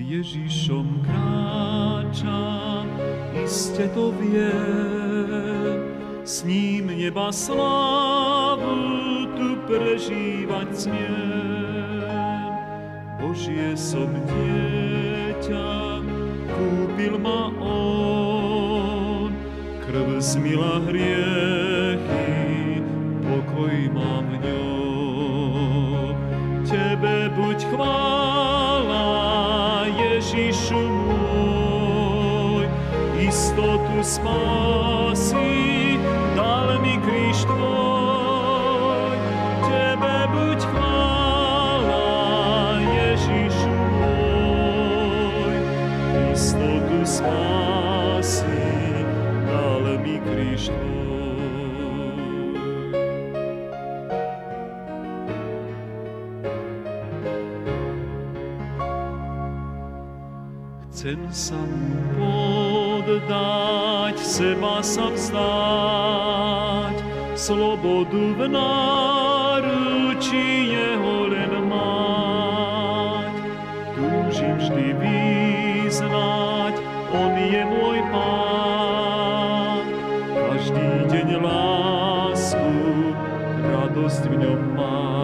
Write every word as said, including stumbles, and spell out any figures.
Ježišom kráčam, iste to viem, s ním neba slávu tu prežívať smiem. Božie som dieťa, kúpil ma on, krv zmila hriechy, pokoj mám v ňom. Tebe buď chvála, Ježišu môj, istotu spásy dal mi kríž tvoj. Tebe buď chvála, Ježišu môj, istotu spásy dal mi kríž tvoj. Chcem sa mu poddať, seba sa vzdať, slobodu v náručí jeho len mať. Túžim vždy vyznať, on je môj Pán. Každý deň lásku, radosť v ňom mám.